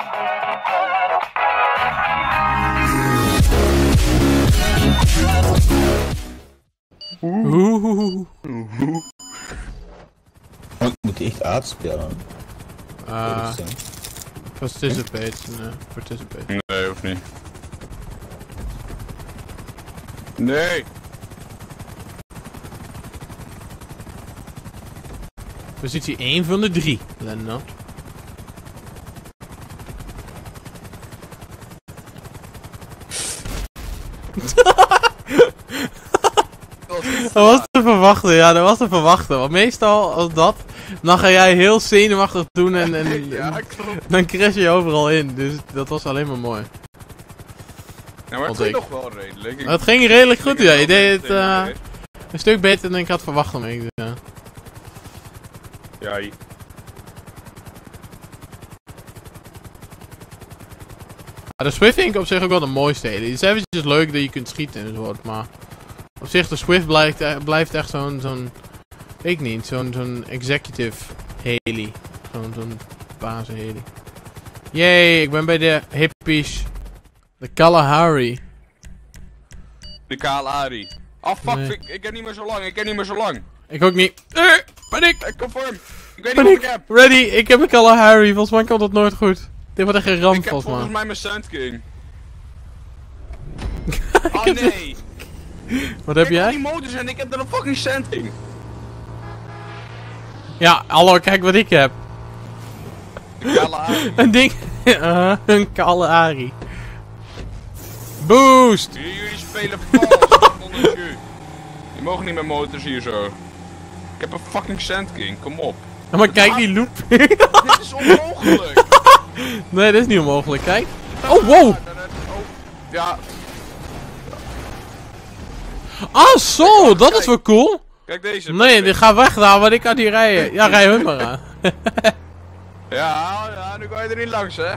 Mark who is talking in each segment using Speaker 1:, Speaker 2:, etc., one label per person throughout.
Speaker 1: Moet hij echt uitspelen?
Speaker 2: Participate.
Speaker 3: Nee, hoeft niet. Nee!
Speaker 2: Positie 1 van de 3, Lennart. Dat was te verwachten, ja, dat was te verwachten. Want meestal, als dat, dan ga jij heel zenuwachtig doen en
Speaker 3: Ja, klopt.
Speaker 2: dan crash je overal in. Dus dat was alleen maar mooi.
Speaker 3: Ja, maar het ging nog wel redelijk.
Speaker 2: Het ging redelijk goed, ja. Je deed het een stuk beter dan ik had verwacht. Dus, ja.
Speaker 3: Ja,
Speaker 2: De Swift vind ik op zich ook wel de mooiste heli. Het is eventjes leuk dat je kunt schieten enzovoort, maar op zich de Swift blijft echt zo'n weet ik niet, zo'n executive heli. Zo'n basis-heli. Yay, ik ben bij de hippies. De Kalahari.
Speaker 3: de Kalahari. Oh fuck,
Speaker 2: Nee.
Speaker 3: ik ken niet meer zo lang.
Speaker 2: Ik ook niet. Paniek!
Speaker 3: Ik conform. Ik weet niet wat ik heb.
Speaker 2: Ready, ik heb een Kalahari. Volgens mij komt dat nooit goed. Dit wordt echt een ramp
Speaker 3: Ik heb
Speaker 2: volgens
Speaker 3: volgens
Speaker 2: mij.
Speaker 3: mij mijn Sand King. Oh nee.
Speaker 2: Wat heb
Speaker 3: Kijk
Speaker 2: jij?
Speaker 3: die motors en ik heb er een fucking Sand King.
Speaker 2: Ja, hallo, kijk wat ik heb.
Speaker 3: De Kalahari.
Speaker 2: Een ding. Een Kalahari. Boost!
Speaker 3: Jullie spelen vals. Je mogen niet met motors hier zo. Ik heb een fucking Sand King, kom op.
Speaker 2: Ja, maar kijk die loop.
Speaker 3: Dit is onmogelijk.
Speaker 2: Nee, dit is niet onmogelijk. Kijk. Oh, wow!
Speaker 3: Ja,
Speaker 2: Ah, zo! Dat is wel cool.
Speaker 3: kijk deze.
Speaker 2: Nee, die gaat weg daar, want ik kan die rijden. Ja, rij hun maar aan.
Speaker 3: Ja, nu ga je er niet langs, hè.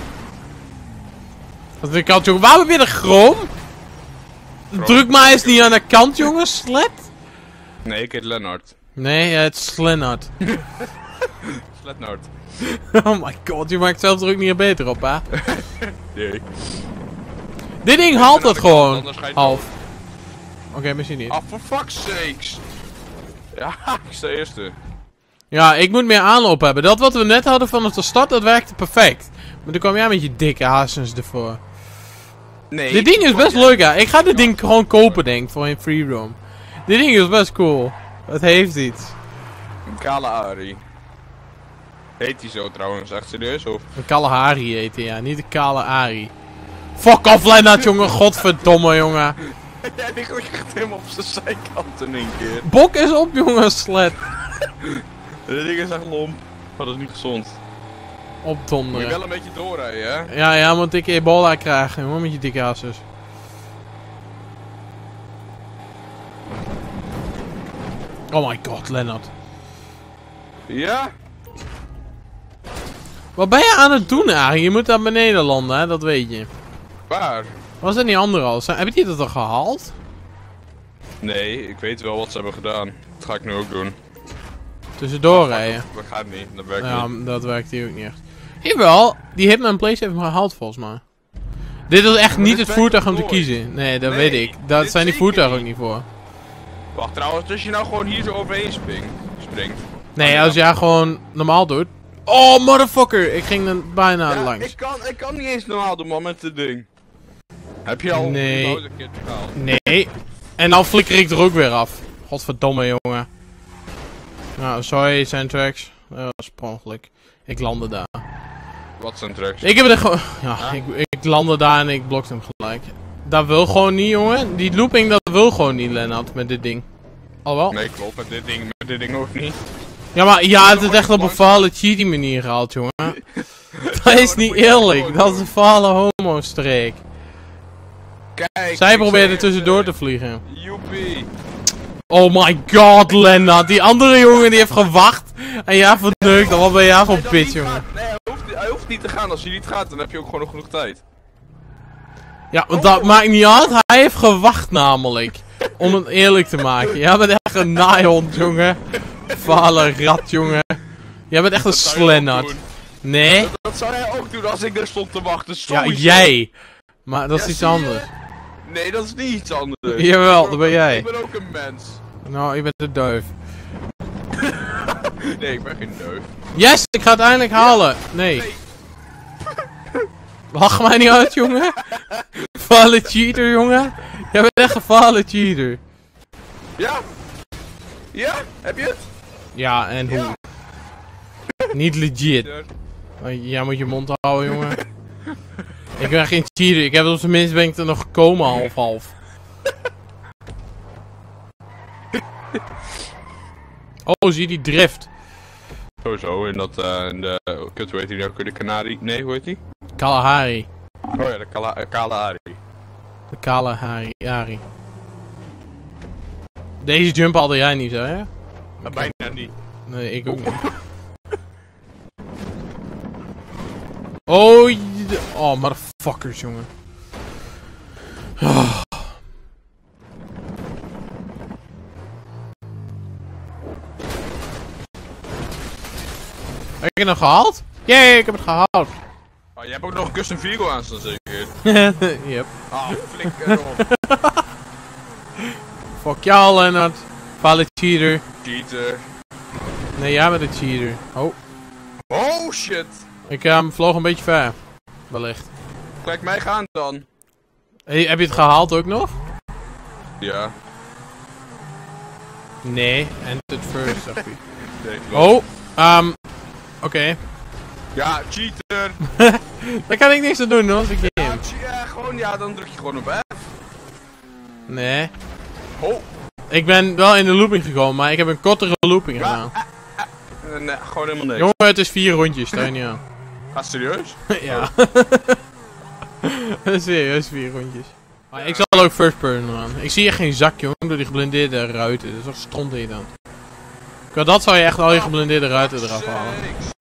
Speaker 2: Dat ik kant, jongen. Waarom weer de chroom? Druk maar eens niet aan de kant, jongens. Slet.
Speaker 3: Nee, ik heet Lennart.
Speaker 2: Nee, het is Slennard.
Speaker 3: Sletnart.
Speaker 2: Oh my god, je maakt zelf druk niet er beter op, hè?
Speaker 3: Nee.
Speaker 2: Dit ding haalt het gewoon.
Speaker 3: Anders ga je
Speaker 2: Half. Oké, misschien niet.
Speaker 3: Ah, for fuck's sakes. Ja, ik sta eerste.
Speaker 2: Ja, ik moet meer aanloop hebben. Dat wat we net hadden vanaf de start, dat werkte perfect. Maar toen kwam jij met je dikke haasens ervoor.
Speaker 3: Nee.
Speaker 2: Dit ding is best leuk, hè. Ik ga dit ding gewoon kopen, denk ik, voor een free roam. Dit ding is best cool. Het heeft iets.
Speaker 3: Een Kalahari. Heet die zo trouwens, echt serieus? Of?
Speaker 2: Een Kalahari heet hij, ja. Niet de kale Ari. Fuck off, Lennart, jongen. Godverdomme, jongen.
Speaker 3: Ja, die ligt echt helemaal op zijn zijkant in één keer.
Speaker 2: Bok is op, jongen, slet.
Speaker 3: Dit ding is echt lomp. Maar dat is niet gezond. Moet je
Speaker 2: Opdonderen.
Speaker 3: wel een beetje doorrijden, hè?
Speaker 2: Ja, moet ik ebola krijgen, jongen, met je dikke hassers. Oh my god, Lennart.
Speaker 3: Ja?
Speaker 2: Wat ben je aan het doen, Arie? Je moet naar beneden landen, hè? Dat weet je.
Speaker 3: Waar?
Speaker 2: Was dat niet andere al? Heb je dat al gehaald?
Speaker 3: Nee, ik weet wel wat ze hebben gedaan. Dat ga ik nu ook doen.
Speaker 2: Tussendoor rijden.
Speaker 3: Dat gaat niet, dat werkt
Speaker 2: Ja,
Speaker 3: niet.
Speaker 2: dat werkt hier ook niet echt. Jawel, die Hitman Place heeft hem gehaald volgens mij. Dit is echt
Speaker 3: maar
Speaker 2: niet
Speaker 3: dit
Speaker 2: het
Speaker 3: werkt
Speaker 2: voertuig om te
Speaker 3: nooit.
Speaker 2: kiezen. Nee, dat
Speaker 3: Nee,
Speaker 2: weet ik. Daar
Speaker 3: dit
Speaker 2: zijn die
Speaker 3: zeker
Speaker 2: voertuigen ook
Speaker 3: niet.
Speaker 2: niet voor.
Speaker 3: Wacht trouwens, als je nou gewoon hier zo overheen springt.
Speaker 2: Nee,
Speaker 3: ja.
Speaker 2: als jij gewoon normaal doet. Oh, motherfucker! Ik ging er bijna
Speaker 3: Ja,
Speaker 2: langs.
Speaker 3: ik kan niet eens normaal doen, man, met dit ding. Heb je al
Speaker 2: Nee.
Speaker 3: een keer gehaald?
Speaker 2: Nee. En dan flikker ik er ook weer af. Godverdomme, jongen. Nou, sorry, Centrex. Dat was per ongeluk. Ik landde daar.
Speaker 3: Wat zijn tracks?
Speaker 2: Ik heb het gewoon... Ja, ik landde daar en ik blokte hem gelijk. Dat wil gewoon niet, jongen. Die looping, dat wil gewoon niet, Lennart, met dit ding. Al wel?
Speaker 3: Nee, klopt, met dit ding ook niet.
Speaker 2: Ja, maar ja, het is echt op een fale cheaty manier gehaald, jongen. Dat is niet eerlijk. Dat is een fale homo-streek.
Speaker 3: Kijk,
Speaker 2: Zij
Speaker 3: ik
Speaker 2: probeerde
Speaker 3: zei
Speaker 2: tussendoor
Speaker 3: het,
Speaker 2: te vliegen.
Speaker 3: Joepie.
Speaker 2: Oh my god, Lennart. Die andere jongen die heeft gewacht. En jij verneukt. Wat ben jij voor
Speaker 3: Hij dan
Speaker 2: bitch,
Speaker 3: niet
Speaker 2: jongen.
Speaker 3: gaat. Nee, hij hoeft niet te gaan. Als hij niet gaat, dan heb je ook gewoon nog genoeg tijd.
Speaker 2: Ja, want dat maakt niet uit. Hij heeft gewacht namelijk. Om het eerlijk te maken. Jij bent echt een naaihond, jongen. Fale rat, jongen. Jij bent echt een
Speaker 3: Dat zou je wel
Speaker 2: slennert.
Speaker 3: doen.
Speaker 2: Nee?
Speaker 3: Dat zou jij ook doen als ik daar stond te wachten.
Speaker 2: Ja,
Speaker 3: Sowieso.
Speaker 2: jij. Maar dat is
Speaker 3: Ja,
Speaker 2: iets
Speaker 3: zie je?
Speaker 2: anders.
Speaker 3: Nee, dat is niet iets anders.
Speaker 2: Jawel, dat ben jij.
Speaker 3: Ik ben ook een mens.
Speaker 2: Nou, je bent de duif.
Speaker 3: Nee, ik ben geen neuf.
Speaker 2: Yes, ik ga het eindelijk halen. Nee.
Speaker 3: Nee.
Speaker 2: Lach mij niet uit, jongen. Fale cheater, jongen. Jij bent echt een fale cheater.
Speaker 3: Ja? Ja? Heb je het?
Speaker 2: Ja, en hoe?
Speaker 3: Ja.
Speaker 2: Niet legit. Jij moet je mond houden, jongen. Ik ben geen cheater. Ik heb op zijn minst ben ik er nog gekomen, half-half. Oh, zie je die drift?
Speaker 3: Sowieso, in dat, in de, kut, hoe heet die nou? De Canarie? Nee, hoe heet die?
Speaker 2: Kalahari.
Speaker 3: Oh ja, de Kalahari.
Speaker 2: De Kalahari. Deze jump hadden jij niet, hè?
Speaker 3: Bijna niet.
Speaker 2: Nee, ik ook niet. Oh, oh, motherfuckers, jongen. Oh. Heb je het nog gehaald? Jee, ik heb het gehaald.
Speaker 3: Oh, je hebt ook nog een custom vehicle aan staan zeker?
Speaker 2: Yep.
Speaker 3: Ah, flikker op.
Speaker 2: Fuck jou, Lennart. Valid cheater.
Speaker 3: Cheater.
Speaker 2: Nee, jij bent een cheater. Oh,
Speaker 3: Oh shit.
Speaker 2: ik vloog een beetje ver. Wellicht.
Speaker 3: Kijk mij gaan dan.
Speaker 2: Hey, heb je het gehaald ook nog?
Speaker 3: Ja.
Speaker 2: Nee, entered first, zag je.
Speaker 3: Nee, klopt.
Speaker 2: Oh, oké.
Speaker 3: Ja, cheater.
Speaker 2: Daar kan ik niks aan doen, hoor. Ik game.
Speaker 3: Ja, gewoon, ja, dan druk je gewoon op F.
Speaker 2: Nee.
Speaker 3: Oh.
Speaker 2: Ik ben wel in de looping gekomen, maar ik heb een kortere looping gedaan.
Speaker 3: Nee, gewoon helemaal niks.
Speaker 2: Jongen, het is 4 rondjes, sta je niet aan.
Speaker 3: Ah, serieus?
Speaker 2: Ja. Serieus, 4 rondjes. Maar ik zal ook first person aan. Ik zie echt geen zak, jongen, door die geblindeerde ruiten. Dat is toch stront in dan. Qua dat zou je echt al je geblindeerde ruiten eraf halen.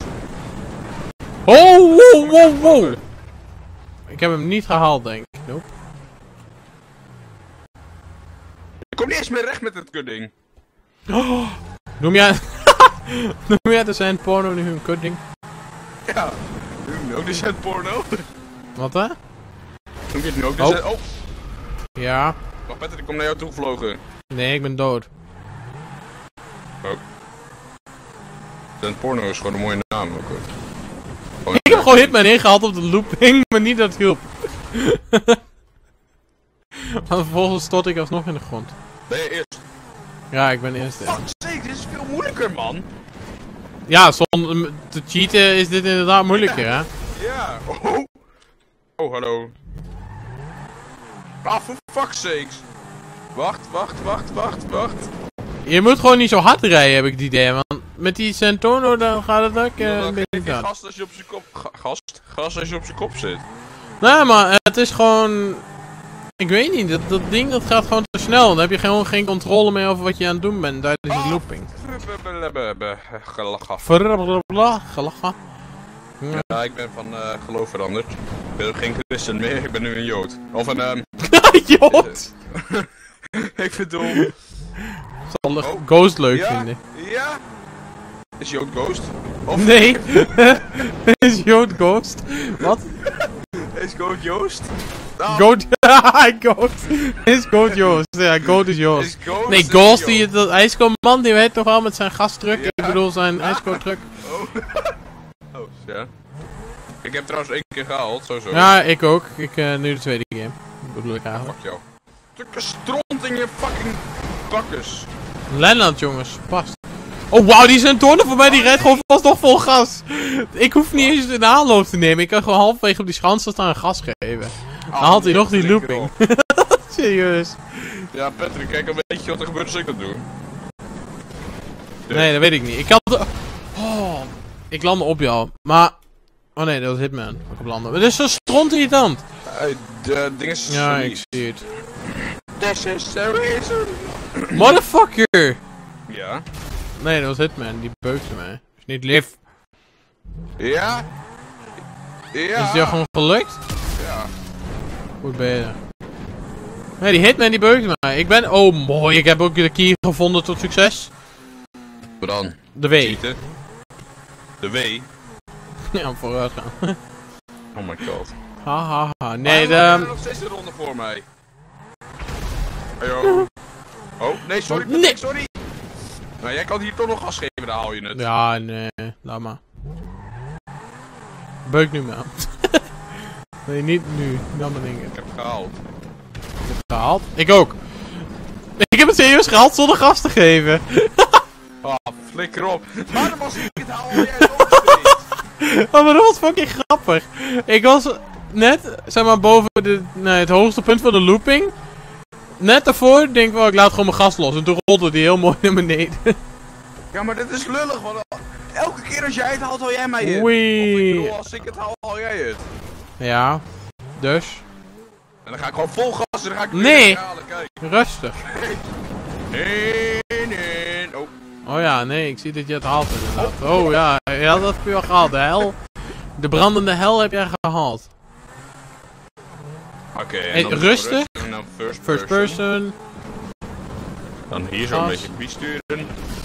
Speaker 2: Oh, wow. Ik heb hem niet gehaald, denk ik. Nope.
Speaker 3: Ik kom niet eens meer recht met het kudding.
Speaker 2: Oh, noem jij... noem jij de zijn porno nu een kudding?
Speaker 3: Ja. Noem je ook de set porno?
Speaker 2: Wat hè?
Speaker 3: Noem je het nu ook de
Speaker 2: Oh.
Speaker 3: set... Oh.
Speaker 2: Ja.
Speaker 3: Wacht Petter, ik kom naar jou toe gevlogen.
Speaker 2: Nee, ik ben dood.
Speaker 3: Oh. Set porno is gewoon een mooie naam ook hoor. Gewoon
Speaker 2: Ik heb gewoon Hitman ingehaald op de looping, maar niet dat het hielp. Maar vervolgens stort ik alsnog in de grond.
Speaker 3: Ben je eerst?
Speaker 2: Ja, ik ben eerst.
Speaker 3: Fuck sake, dit is veel moeilijker man.
Speaker 2: Ja, zonder te cheaten is dit inderdaad moeilijker, hè?
Speaker 3: Ja. Oh. Oh, hallo. Ah, for fuck's sakes. Wacht.
Speaker 2: Je moet gewoon niet zo hard rijden, heb ik het idee. Want met die Centono dan gaat het ook een
Speaker 3: Dan
Speaker 2: beetje
Speaker 3: geef je
Speaker 2: hard.
Speaker 3: gas als je op zijn kop... Gas als je op zijn kop zit.
Speaker 2: Nee, maar het is gewoon... Ik weet niet, dat ding dat gaat gewoon te snel. Dan heb je gewoon geen controle meer over wat je aan het doen bent tijdens de looping. Gelachen.
Speaker 3: Ja, ik ben van geloof veranderd. Ik ben geen christen meer, ik ben nu een jood. Of een
Speaker 2: Jood!
Speaker 3: ik bedoel...
Speaker 2: Zal de Ghost leuk
Speaker 3: Ja,
Speaker 2: vinden.
Speaker 3: ja. Is Jood Ghost? Of
Speaker 2: Nee! Is Jood Ghost? Wat?
Speaker 3: is Goat Joost? Nou,
Speaker 2: Goat... Ghost! Is Goat Joost? Ja, Goat is Joost.
Speaker 3: is Ghost
Speaker 2: Nee,
Speaker 3: is
Speaker 2: Ghost,
Speaker 3: Jood.
Speaker 2: dat ijskoolman, die weet toch wel met zijn gastruck?
Speaker 3: Ja.
Speaker 2: Ik bedoel zijn ijskooltruck.
Speaker 3: Oh. Oh, ja. Ik heb trouwens 1 keer gehaald, sowieso.
Speaker 2: Ja, ik ook. Nu de tweede game. Dat bedoel ik eigenlijk.
Speaker 3: Fuck jou. Stukken stront in je fucking bakkes.
Speaker 2: Lennart, jongens. Past. Oh, wauw, die Centono voor mij, die rijdt gewoon vast nog vol gas. Ik hoef niet eens een aanloop te nemen. Ik kan gewoon halverwege op die schansen staan en gas geven. Dan haalt hij nog die looping. Serieus.
Speaker 3: Ja, Patrick, kijk een beetje wat er gebeurt als ik dat doe.
Speaker 2: Nee, dat weet ik niet. Ik had... Oh, ik landde op jou. Maar... Oh nee, dat was Hitman. Ik op landen. Maar dit is zo stront irritant.
Speaker 3: De ding is...
Speaker 2: Ja, ik zie het.
Speaker 3: This is the reason.
Speaker 2: Motherfucker!
Speaker 3: Ja.
Speaker 2: Nee, dat was Hitman. Die beukte mij. Is niet lief.
Speaker 3: Ja. Ja.
Speaker 2: Is het jou gewoon gelukt?
Speaker 3: Ja.
Speaker 2: Goed bezig. Nee, die Hitman die beukte mij. Ik ben... Oh, mooi. Ik heb ook de key gevonden tot succes.
Speaker 3: Wat dan?
Speaker 2: De W.
Speaker 3: Cheaten. De W.
Speaker 2: Ja, vooruit gaan.
Speaker 3: Oh my god.
Speaker 2: Hahaha. Nee,
Speaker 3: Er nog steeds een ronde voor mij. Ayo. Oh, nee, sorry,
Speaker 2: Nee.
Speaker 3: Patrick, sorry. Nou, jij kan hier toch nog gas geven, dan haal je het.
Speaker 2: Ja, nee. Laat maar. Beuk nu maar. Nee, niet nu. Dan maar dingen.
Speaker 3: Ik heb het gehaald.
Speaker 2: Gehaald? Ik ook. Ik heb het serieus gehaald zonder gas te geven.
Speaker 3: Ah, flikker op. Waarom was ik het haal jij het ook steeds?
Speaker 2: Oh, maar dat was fucking grappig. Ik was net, zeg maar, boven het hoogste punt van de looping. Net daarvoor denk ik wel, ik laat gewoon mijn gas los. En toen rolde die heel mooi naar beneden.
Speaker 3: Ja, maar dit is lullig, want elke keer als jij het haalt, haal jij mij in.
Speaker 2: Oei.
Speaker 3: Of ik bedoel, als ik het haal, haal jij het.
Speaker 2: Ja, dus.
Speaker 3: En dan ga ik gewoon vol gas en dan ga ik
Speaker 2: Nee.
Speaker 3: weer halen, kijk.
Speaker 2: Rustig.
Speaker 3: Nee. Oh.
Speaker 2: Oh ja, nee, ik zie dat je het haalt inderdaad. Oh ja, dat heb je wel gehaald. De hel. De brandende hel heb jij gehaald.
Speaker 3: Oké,
Speaker 2: Hey,
Speaker 3: dan
Speaker 2: rustig.
Speaker 3: En dan
Speaker 2: First person.
Speaker 3: Dan hier zo een
Speaker 2: Gas.
Speaker 3: beetje besturen.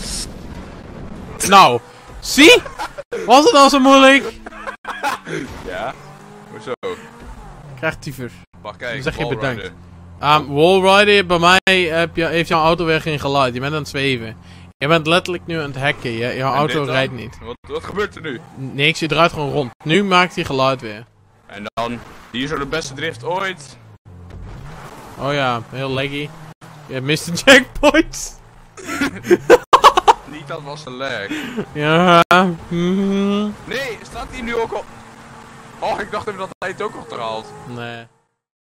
Speaker 2: Nou, zie? Was het al zo moeilijk?
Speaker 3: Ja. Hoezo?
Speaker 2: Krijg tyfus.
Speaker 3: Wacht, kijk.
Speaker 2: Dan zeg je
Speaker 3: wallrider.
Speaker 2: bedankt. Wallrider, bij mij heeft jouw auto weer geen geluid. Je bent aan het zweven. Je bent letterlijk nu aan het hacken. Jouw
Speaker 3: En
Speaker 2: auto
Speaker 3: dit dan?
Speaker 2: rijdt niet.
Speaker 3: Wat gebeurt er nu?
Speaker 2: Niks, je draait gewoon rond. Nu maakt hij geluid weer.
Speaker 3: En dan, hier zo de beste drift ooit.
Speaker 2: Oh ja, heel laggy. Je mist de checkpoints.
Speaker 3: Niet, dat was een lag.
Speaker 2: Ja. Mhm.
Speaker 3: Nee, staat hier nu ook al... Oh, ik dacht even dat hij het ook al haalt.
Speaker 2: Nee.